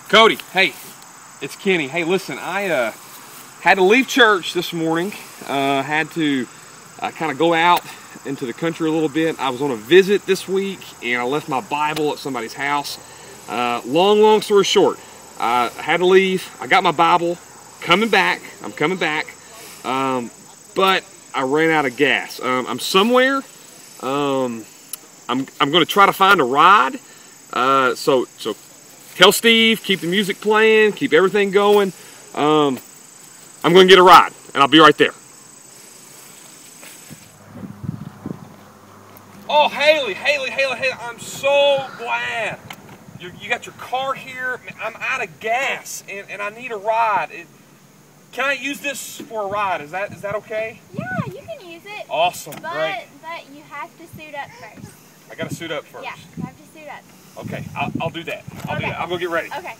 Cody, hey, it's Kenny. Hey, listen, I had to leave church this morning. Had to kind of go out into the country a little bit. I was on a visit this week, and I left my Bible at somebody's house. Long story short, I had to leave. I got my Bible. I'm coming back. But I ran out of gas. I'm somewhere. I'm going to try to find a ride. So tell Steve, keep the music playing, keep everything going. I'm going to get a ride, and I'll be right there. Oh, Haley, I'm so glad. You got your car here. I'm out of gas, and I need a ride. Can I use this for a ride? Is that okay? Yeah, you can use it. Awesome, great. But you have to suit up first. I got to suit up first. Yeah, you have to suit up. Okay, I'll do that. I'll do that. I'll go get ready. Okay.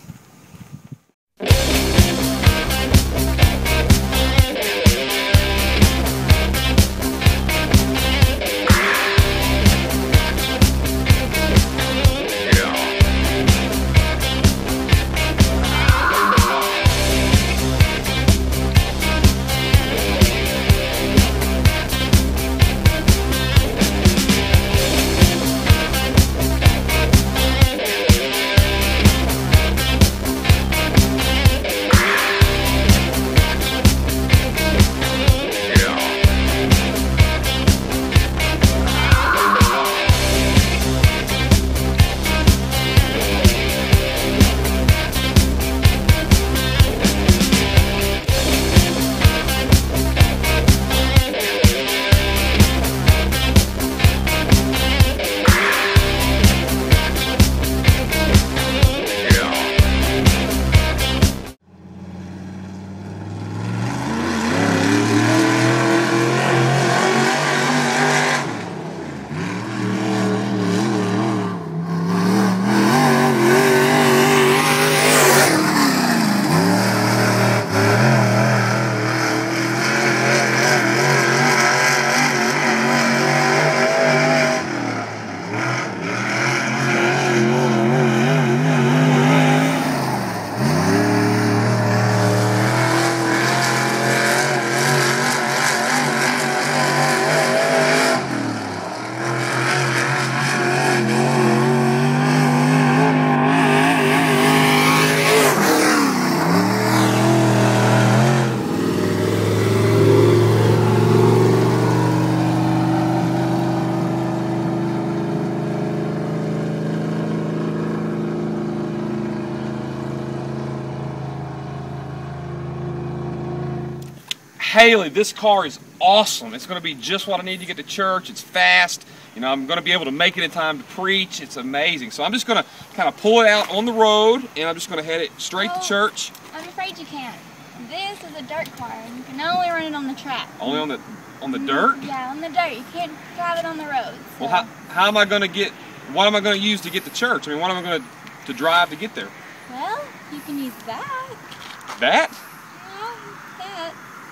Haley, this car is awesome. It's going to be just what I need to get to church. It's fast. You know, I'm going to be able to make it in time to preach. It's amazing. So I'm just going to kind of pull it out on the road, and I'm just going to head it straight to church. I'm afraid you can't. This is a dirt car, and you can only run it on the track. Only on the dirt? Yeah, on the dirt. You can't drive it on the road. So. Well, how am I going to get? What am I going to use to get to church? I mean, what am I going to drive to get there? Well, you can use that. That? Yeah, that.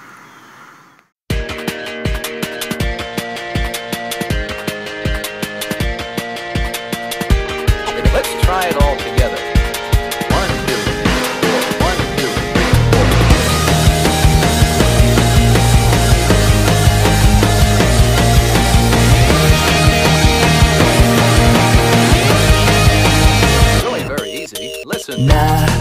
Let's try it all together. 1, 2, 3, 4. 1, 2, 3, 4. It's really very easy. Listen.